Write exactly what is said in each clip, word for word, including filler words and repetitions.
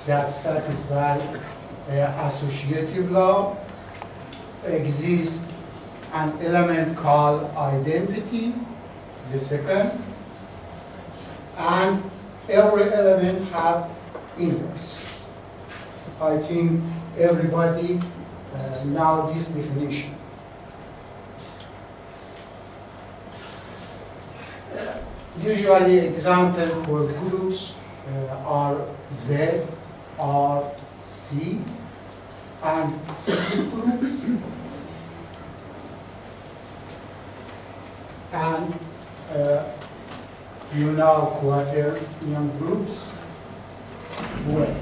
that satisfy uh, associative law. Exists an element called identity, the second, and every element have inverse. I think everybody uh, know this definition. Uh, usually example for groups uh, are Z, R, C, and cyclic groups. And uh, you know quaternion groups well.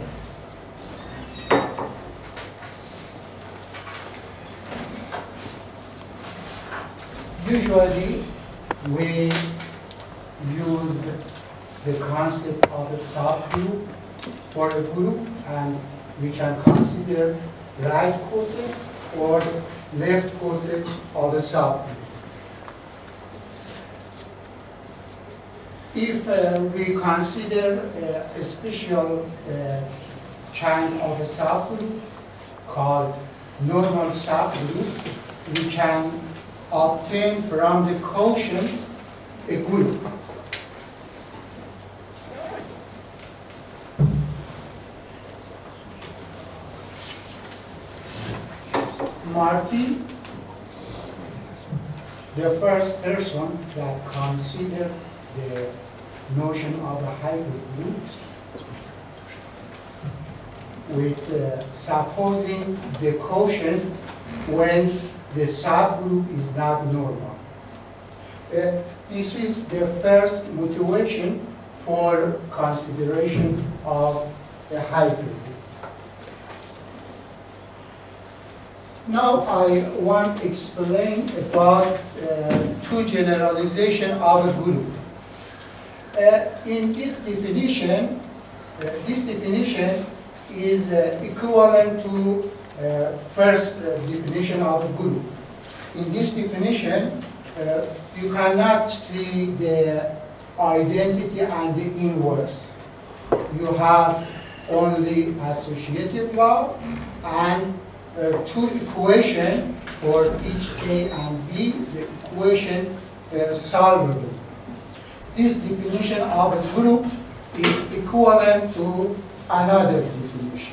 Usually, we use the concept of a subgroup for a group, and we can consider right coset or left coset of a subgroup. If uh, we consider uh, a special uh, kind of a subgroup called normal subgroup, we can obtain from the quotient a group. Marty, the first person that considered the notion of a hypergroup with uh, supposing the quotient when the subgroup is not normal. Uh, this is the first motivation for consideration of a hypergroup. Now I want to explain about uh, two generalization of a group. Uh, in this definition, uh, this definition is uh, equivalent to uh, first uh, definition of a group. In this definition, uh, you cannot see the identity and the inverse. You have only associative law and uh, two equations for each A and B, the equations uh, solvable. This definition of a group is equivalent to another definition.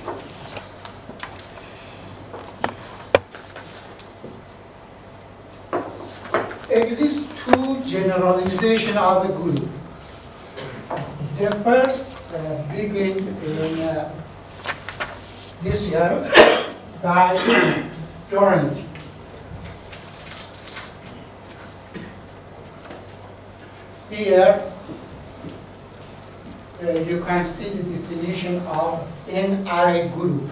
Exist two generalizations of a group. The first uh, begins in uh, this year by Dorothy. Here, uh, you can see the definition of an array group.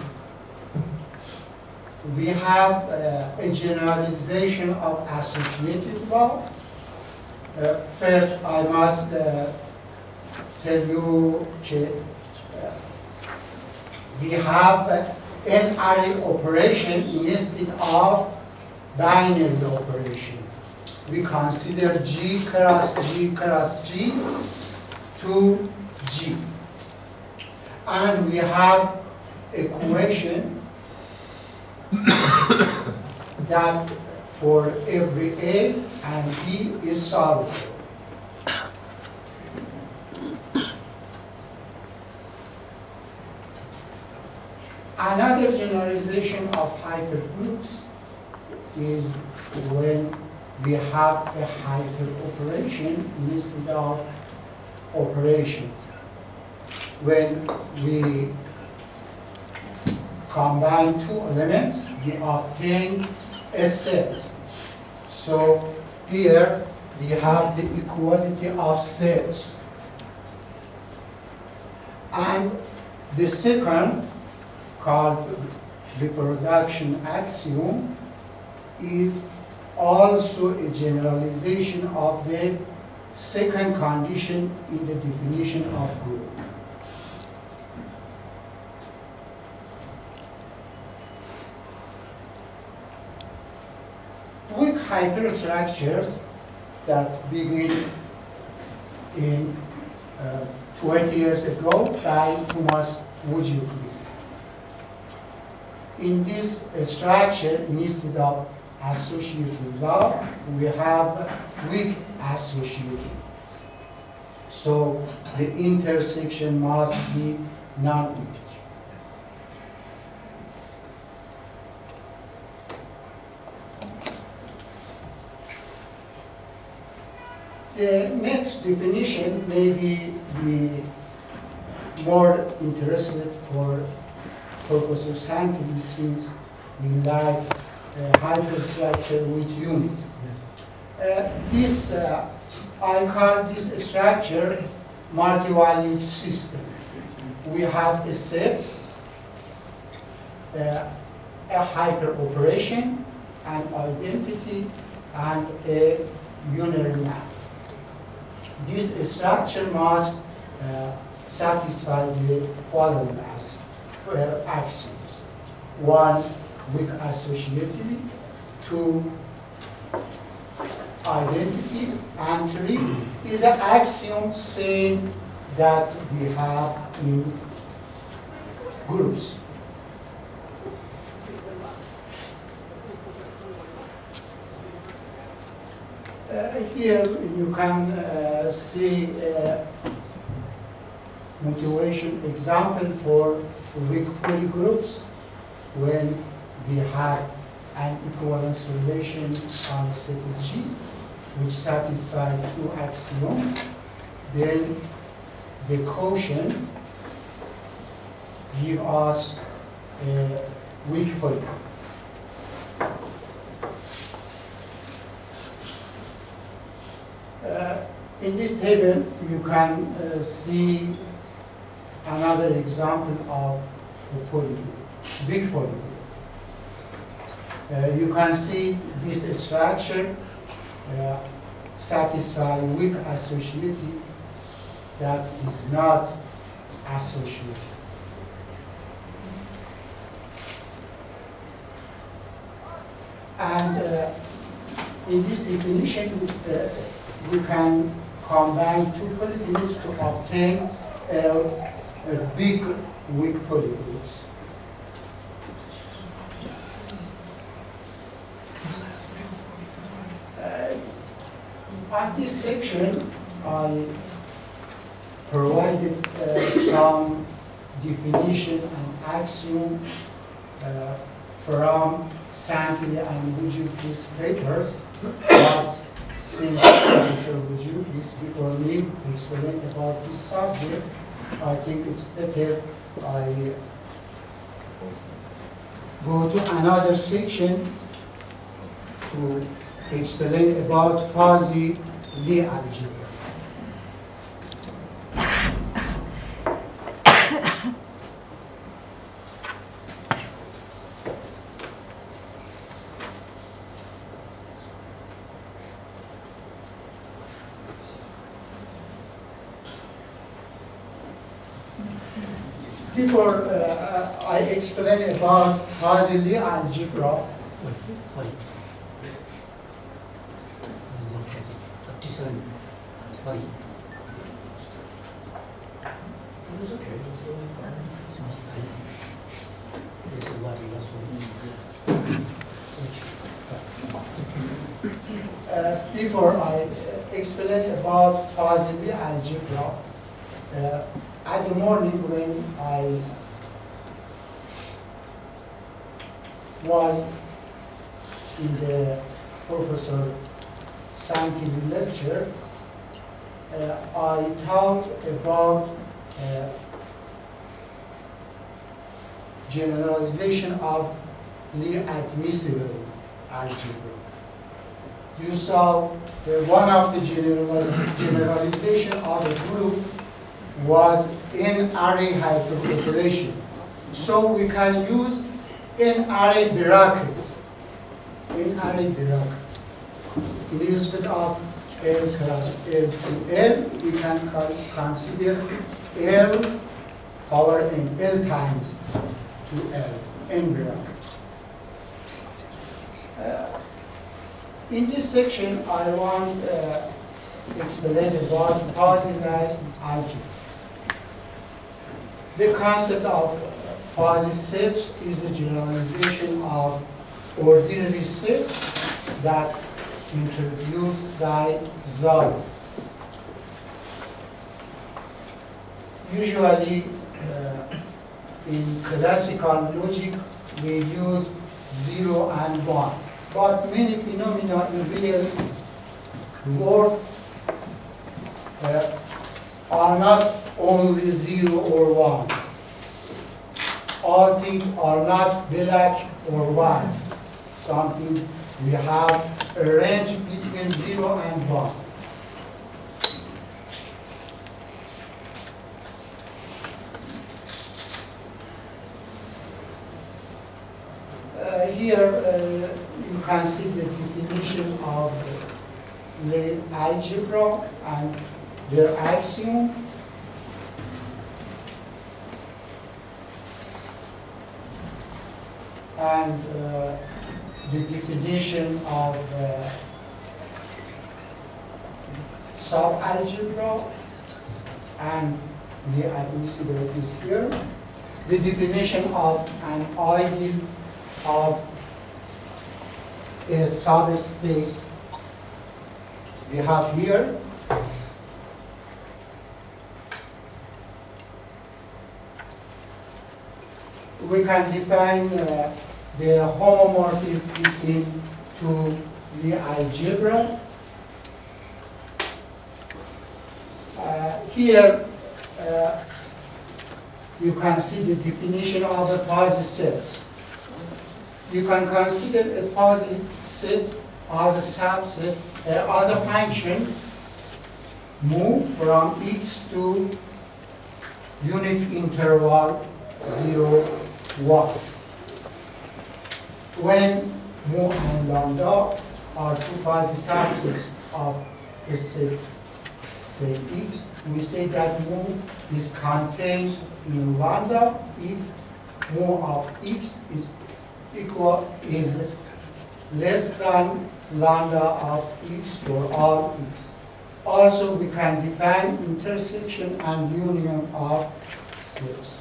We have uh, a generalization of associative law. Uh, first, I must uh, tell you that uh, we have uh, an array operation instead of binary operation. We consider G cross G cross G to G. And we have equation that for every A and B is solvable. Another generalization of hypergroups is when we have a hyperoperation instead of operation. When we combine two elements, we obtain a set. So here we have the equality of sets. And the second, called reproduction axiom, is also a generalization of the second condition in the definition of group. Weak hyperstructures that begin in uh, twenty years ago by Thomas Wujudu. In this structure, instead of associative law, we have weak associative. So the intersection must be non-weak. The next definition may be the more interested for Professor Santilli, since we like uh, hyperstructure with unit. Yes. Uh, this, uh, I call this structure multi-valued system. We have a set, uh, a hyperoperation, an identity, and a unary map. This structure must uh, satisfy the following as, uh, axioms. One, weak associativity. Two, identity. And three is an axiom saying that we have in groups. Uh, here you can uh, see a motivation example for weak polygroups when we have an equivalence relation on set G which satisfies two axioms. Then the quotient gives us a weak polygroup. Uh, in this table, you can uh, see another example of a polygroup, big polygroup. Uh, you can see this structure uh, satisfy weak associative that is not associative. And uh, in this definition, uh, we can combine two polygroups to obtain a, a big weak polygroups. Uh, on this section, I provided uh, some definition and axiom uh, from Santilli and Wujudu's papers, but since Professor Wujudu is before me explain about this subject, I think it's better I go to another section to explain about fuzzy Lie algebra. Before uh, I explain about fuzzy Lie algebra, Wait. Wait. It was okay. This is what he was uh, before I explain about fuzzy Lie algebra, uh, at the morning when I was in the Professor Santilli lecture, uh, I talked about uh, generalization of Lie admissible algebra. You saw that one of the generaliz generalization of a group was n-array hyperoperation. So we can use n-array bracket. N-array bracket. Instead of L plus L to L, we can consider L power n, L times to L, n bracket. Uh, in this section, I want to uh, explain about fuzzy Lie algebra. The concept of fuzzy sets is a generalization of ordinary sets that introduced by Zari. Usually, uh, in classical logic, we use zero and one, but many phenomena in real world uh, are not only zero or one. All things are not black or white. Some things we have a range between zero and one. Uh, here uh, you can see the definition of the algebra and their axiom. And uh, the definition of uh, subalgebra and the admissibilities here. The definition of an ideal of a subspace we have here. We can define uh, the homomorphism between two the algebra. Uh, here uh, you can see the definition of a fuzzy set. You can consider a fuzzy set as a subset, uh, as a function move from x to unit interval zero, one. When mu and lambda are two fuzzy subsets of a set, say x, we say that mu is contained in lambda if mu of x is equal is less than lambda of x for all x. Also, we can define intersection and union of sets.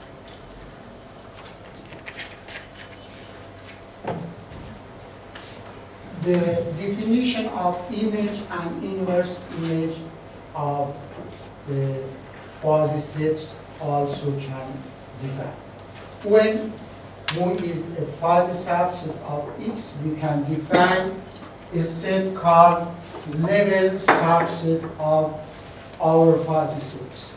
The definition of image and inverse image of the fuzzy sets also can define. When mu is a fuzzy subset of x, we can define a set called level subset of our fuzzy sets.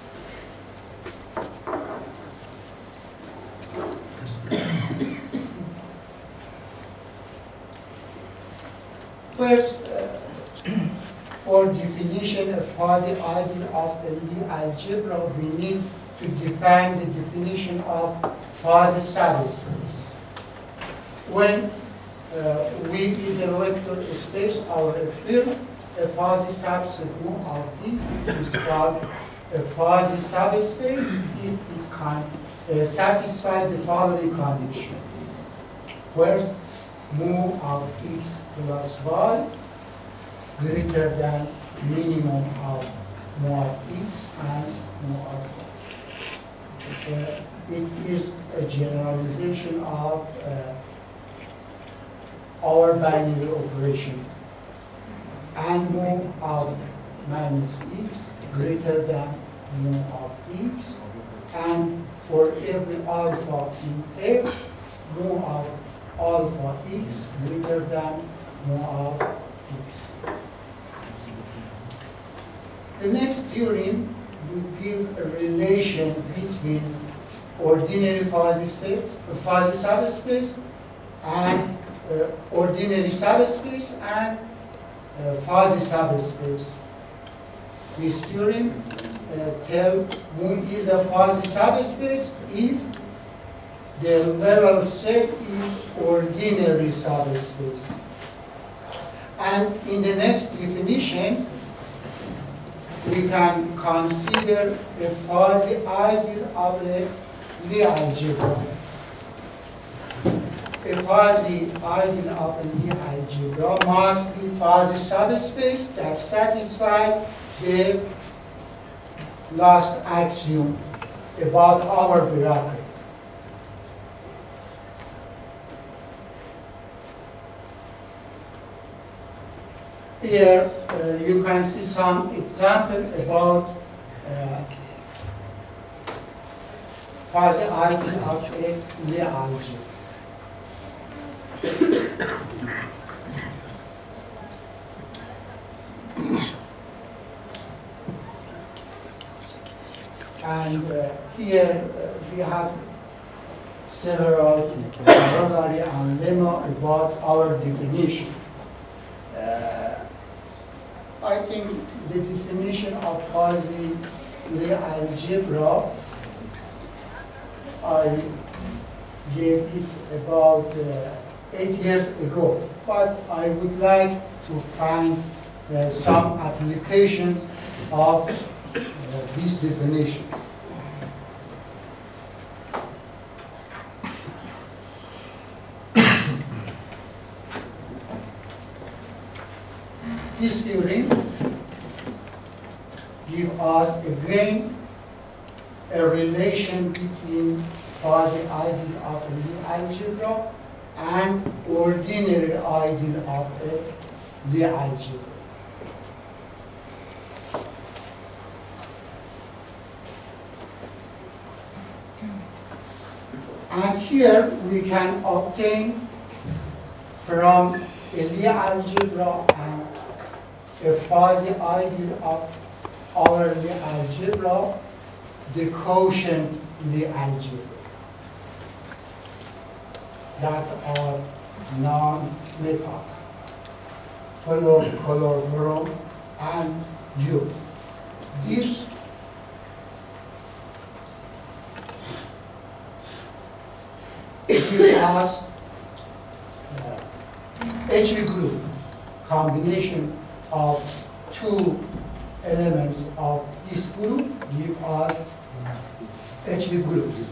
First, uh, for definition of fuzzy ideal of the Lie algebra, we need to define the definition of fuzzy subspace. When uh, V is a vector space or a field, a fuzzy subset of V is called a fuzzy subspace if it can uh, satisfy the following condition. First, mu of x plus y greater than minimum of mu of x and mu of y. Uh, it is a generalization of uh, our binary operation. And mu of minus x greater than mu of x, and for every alpha in F, mu of alpha x greater than mu of x. The next theorem will give a relation between ordinary fuzzy sets, fuzzy subspace, and uh, ordinary subspace and uh, fuzzy subspace. This theorem uh, tells mu is a fuzzy subspace if the level set is ordinary subspace. And in the next definition, we can consider a fuzzy ideal of a Lie algebra. A fuzzy ideal of a Lie algebra must be fuzzy subspace that satisfies the last axiom about our bureaucracy. Here uh, you can see some example about uh, fuzzy idea of a Lie algebra. And uh, here uh, we have several corollary and lemma about our definition. Uh, I think the definition of fuzzy Lie algebra, I gave it about uh, eight years ago, but I would like to find uh, some applications of uh, these definitions. This theory gives us again a relation between fuzzy ideal of a Lie algebra and ordinary ideal of a Lie algebra. And here we can obtain from a Lie algebra and a fuzzy ideal of our Lie algebra the quotient Lie algebra that are non-methods, follow color and U. This gives us uh, H V group, combination of two elements of this group give us H V groups.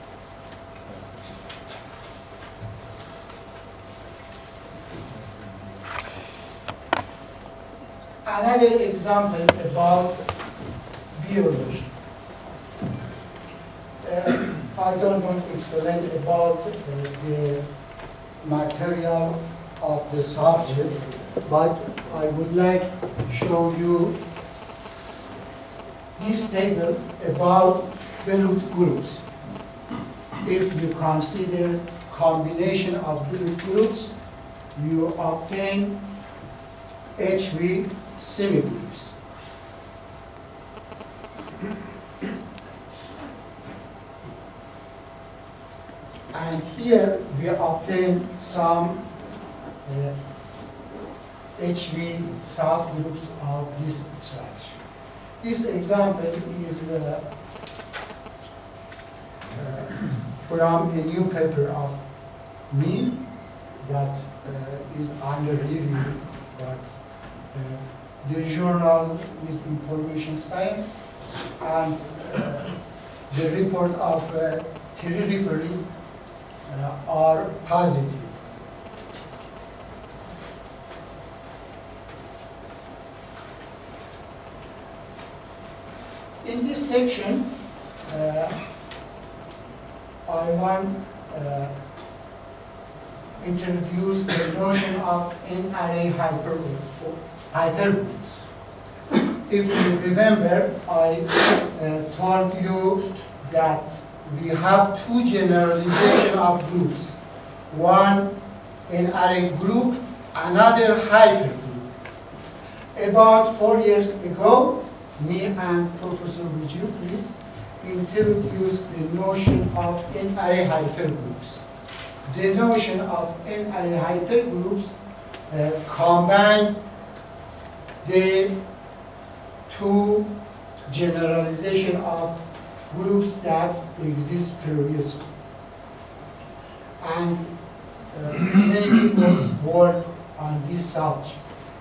Another example about biology. Uh, I don't want to explain about uh, the material of the subject, but I would like to show you this table about Beloit groups. If you consider combination of Beloit groups, you obtain H V semigroups. And here we obtain some uh, H V subgroups of this structure. This example is uh, uh, from a new paper of me that uh, is under review, but uh, the journal is Information Science, and uh, the report of uh, Thierry Ribery's uh, are positive. In this section, uh, I want uh, introduce the notion of n-array hypergroups. If you remember, I uh, told you that we have two generalization of groups. One n-array group, another hypergroup. About four years ago, me and Professor Rijou introduced the notion of n-array hypergroups. The notion of n-array hypergroups uh, combine the two generalization of groups that exist previously. And uh, many people work on this subject.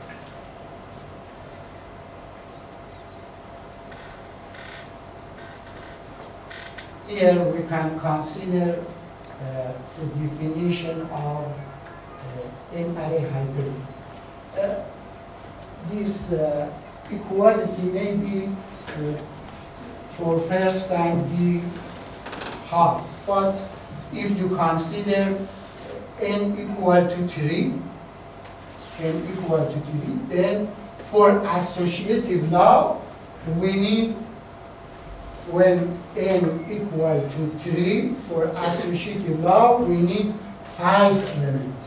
Here we can consider uh, the definition of uh, n-array hypergroup. Uh, this uh, equality may be uh, for first time d half. But if you consider n equal to three, n equal to three, then for associative law, we need, when n equal to three, for associative law, we need five elements.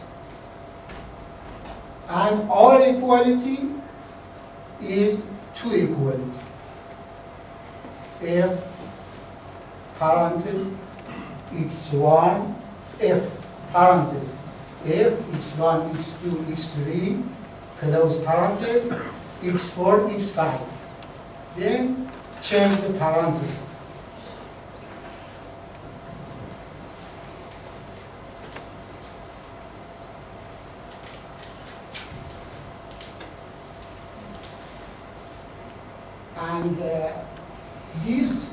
And our equality is two equality. F parenthesis x one, f parenthesis f x one, x two, x three, close parenthesis, x four, x five. Then change the parentheses. And uh, this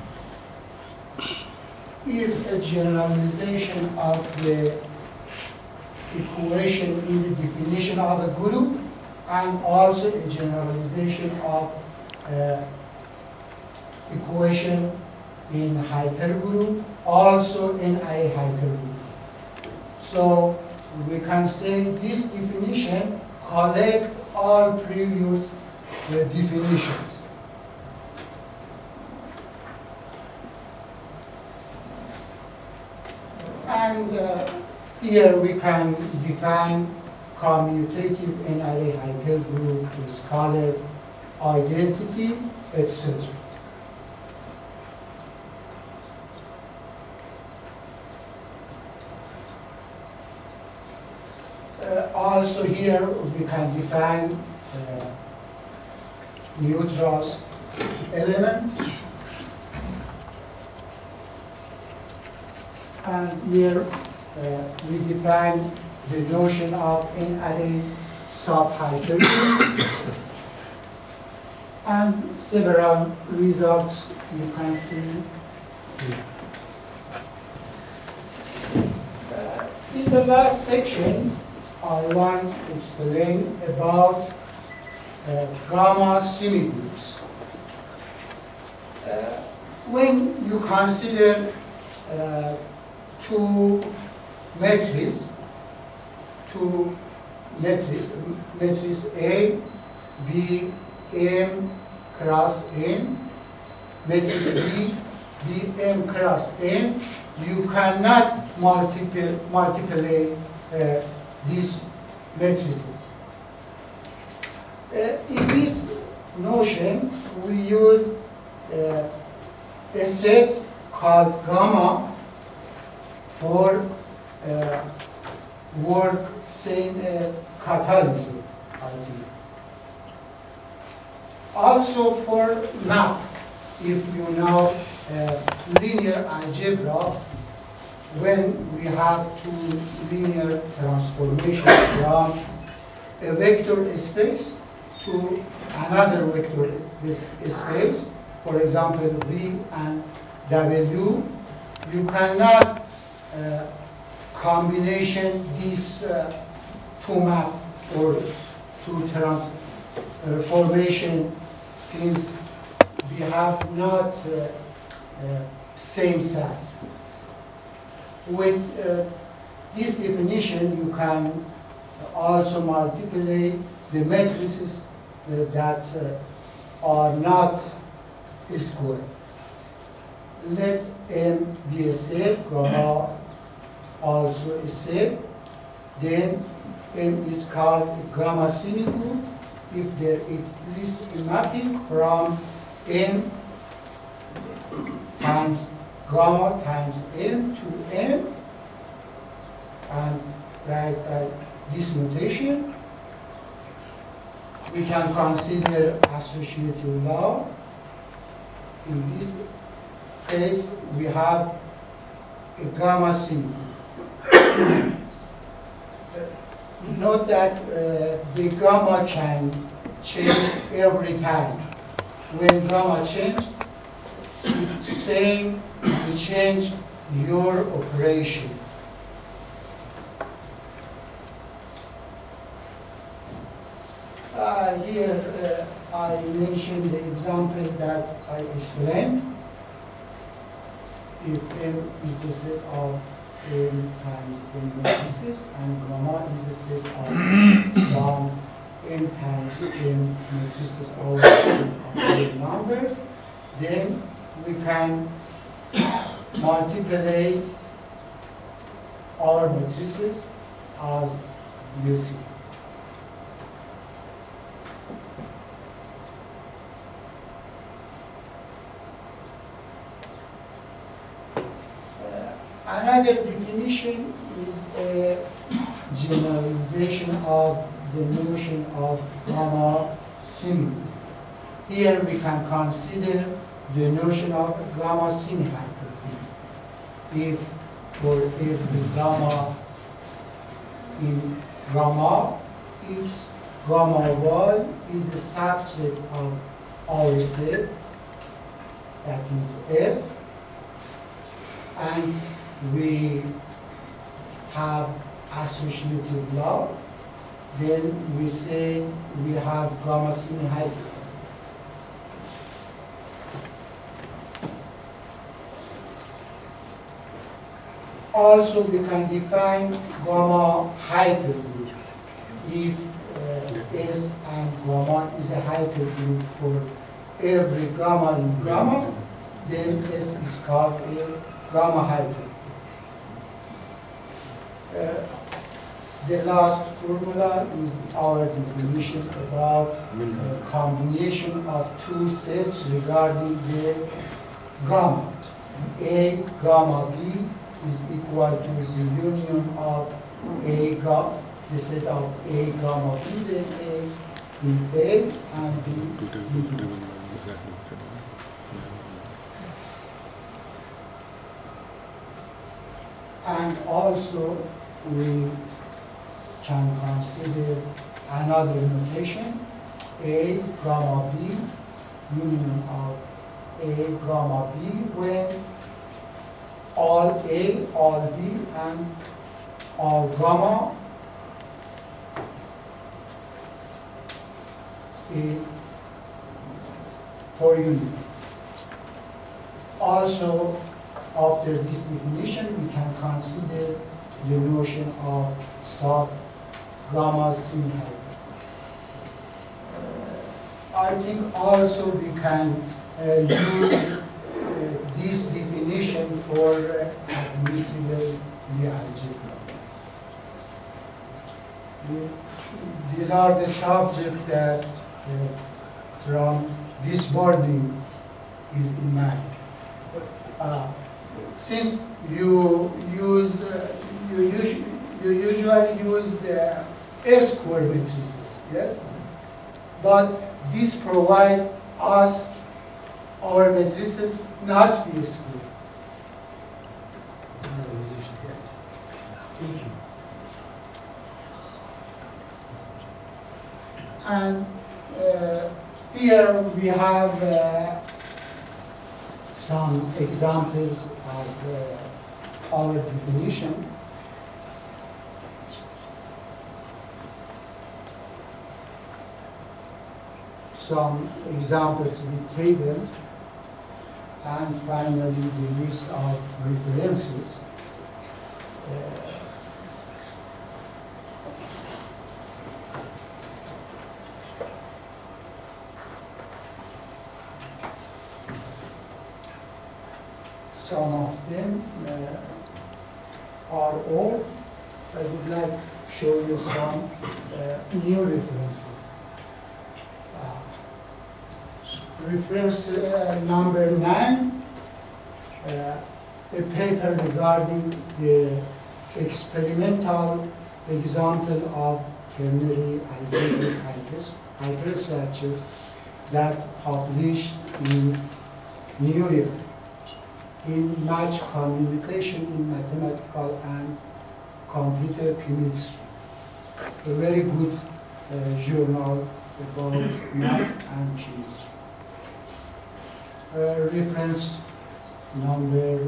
is a generalization of the equation in the definition of a group, and also a generalization of uh, equation in hypergroup, also in a hypergroup. So we can say this definition collects all previous uh, definitions. And uh, here we can define commutative n-array hypergroup, scalar identity, et cetera. Uh, also here we can define uh, Neutra's element. And here uh, we define the notion of n-array sub-hypergroup. And several results you can see here. Uh, in the last section, I want to explain about uh, gamma semigroups. Uh, when you consider uh, two matrices, two matrices, matrix A, B, M cross N, matrix B, B, M cross N, you cannot multiply, multiply uh, these matrices. Uh, in this notion, we use uh, a set called gamma for uh, work same uh, catalysm idea. Also for map, if you know uh, linear algebra, when we have two linear transformations from a vector space to another vector space, for example, V and W, you cannot uh, combination these uh, two map or two transformation, since we have not uh, uh, same size. With uh, this definition, you can also multiply the matrices uh, that uh, are not square. Let M be a set, gamma also a set. Then M is called a gamma semigroup if there exists a mapping from M times gamma times M to M, and write uh, this notation. We can consider associative law. In this case, we have a gamma semigroup. Note that uh, the gamma can change every time. When gamma changes, it's saying you change your operation. Uh, here uh, I mentioned the example that I explained. If M is the set of M times N matrices and gamma is the set of some N times N matrices over M of real numbers, then we can multiply our matrices as you see. Another definition is a generalization of the notion of gamma semi. Here we can consider the notion of gamma semi-hyperplane. If for every gamma in gamma x, gamma y is a subset of our set, that is S, and we have associative law, then we say we have gamma semi-hyperplane. Also, we can define gamma hypergroup. If uh, S and gamma is a hypergroup for every gamma in gamma, then S is called a gamma hypergroup. Uh, the last formula is our definition about a combination of two sets regarding the gamma. A gamma B is equal to the union of A gamma, the set of A gamma B, then A in A and B in B. And also we can consider another notation, A gamma B, union of A gamma B, when all A, all B, and all gamma is for union. Also, after this definition, we can consider the notion of sub gamma semi-hyperplane. Uh, I think also we can uh, use uh, this definition for uh, admissible Lie algebra. These are the subjects that uh, from this morning is in mind. Uh, since you use, uh, you, us you usually use the S-square matrices, yes? But this provides us our matrices not be square. Yes. Thank you. And uh, here we have uh, some examples of uh, our definition. Some examples with tables, and finally the list of references. Uh, Some of them uh, are old. I would like to show you some uh, new references. Uh, reference uh, number nine, uh, a paper regarding the experimental example of ternary algebraic hyperstructure that published in New York in Match Communication in Mathematical and Computer Chemistry, a very good uh, journal about math and chemistry. Uh, reference number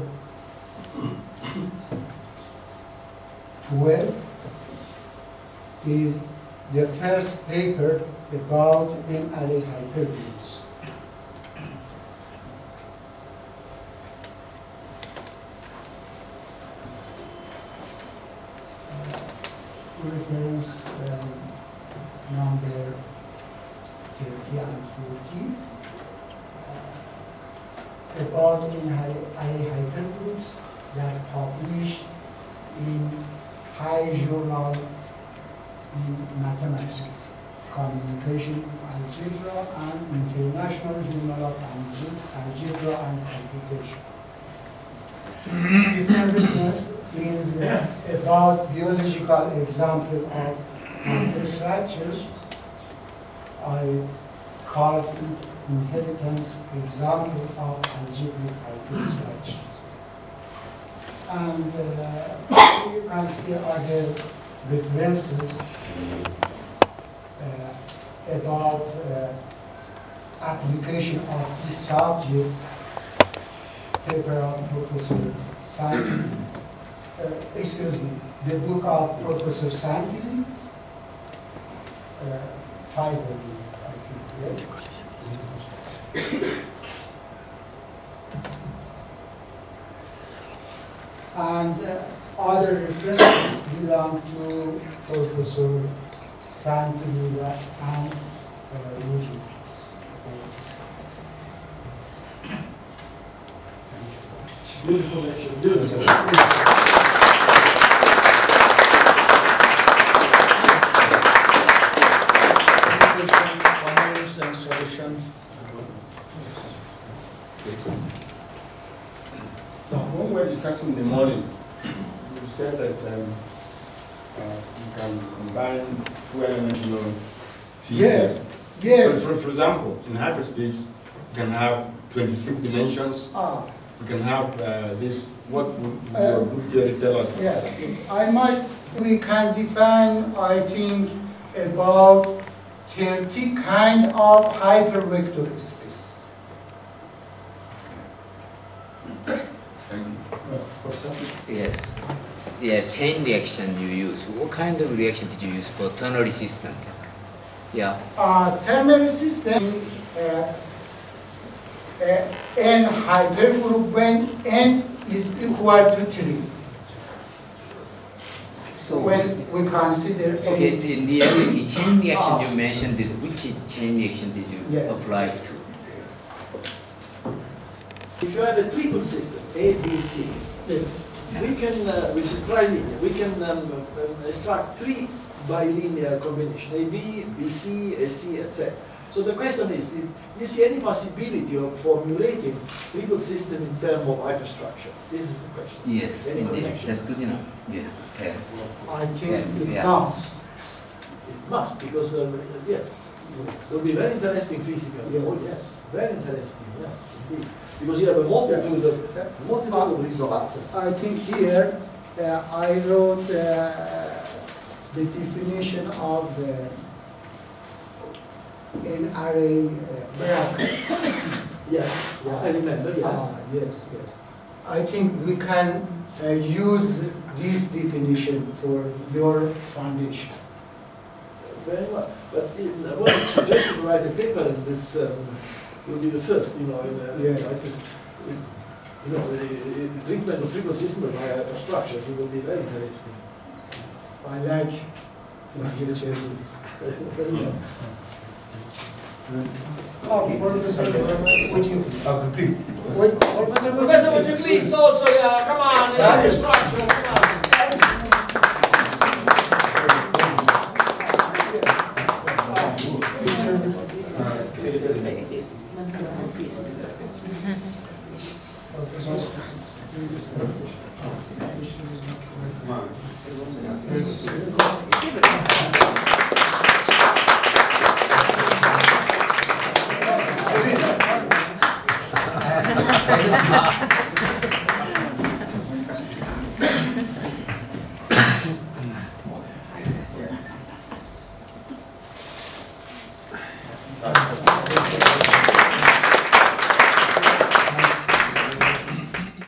twelve is the first paper about n-array hypergroups. Reference um, number thirty and forty uh, about n-array hypergroups that published in high journal in mathematics, communication algebra, and international journal of algebra and computation. Different reference is uh, about biological example of structures. I called it inheritance example of algebraic structures. And uh, you can see other references uh, about uh, application of this subject, paper of Professor Santilli, uh, excuse me, the book of Professor Santilli, uh, five volume, I think, yes? And uh, other references belong to Professor Santilli and uh, Eugene. Beautiful lecture. Beautiful. Comments and solutions. Now, when we were discussing in the morning, you said that um, uh, you can combine two-dimensional fields. Yeah. Yes. For, for, for example, in hyperspace, you can have twenty-six dimensions. Ah. You can have uh, this. What would Uh, your group theory tell us? Yes, yes. I must, we can define, I think, about thirty kind of hypervector space. Thank you. Yes. Yeah, chain reaction you use. What kind of reaction did you use for ternary system? Yeah. Uh, ternary system, uh, uh, n hypergroup when n is equal to three. So When we consider okay, n. the, the, the chain reaction Ah. you mentioned, did, which is chain reaction did you Yes. apply to? If you have a triple system, A, B, C, Yes. we can, uh, which is trilinear, we can um, um, extract three bilinear combination, A, B, B, C, A, C, et cetera. So the question is, do you see any possibility of formulating triple system in terms of hyperstructure? This is the question. Yes, Any indeed. connection? That's good enough. Yeah. Yeah. I think Yeah, it yeah. must. It must, because, um, yes, it will be very interesting physical. Yes. Oh, yes, very interesting, yes, indeed. Because you have a multitude of, multitude of results. I think here uh, I wrote uh, the definition of uh, an array uh, bracket. Yes, I remember, yes. Ah, yes, yes. I think we can uh, use this definition for your foundation. Very well. But in, uh, well, I suggest to write a paper in this, um, will be the first, you know, in, uh, Yes. I think, in, you know, the, the treatment of triple system by a structure, it will be very interesting. I like languages. Very well. Oh, Professor, would you? I'll complete. Would, Professor Professor, would you please also, yeah, come on, yeah, the structure, come on. Professor.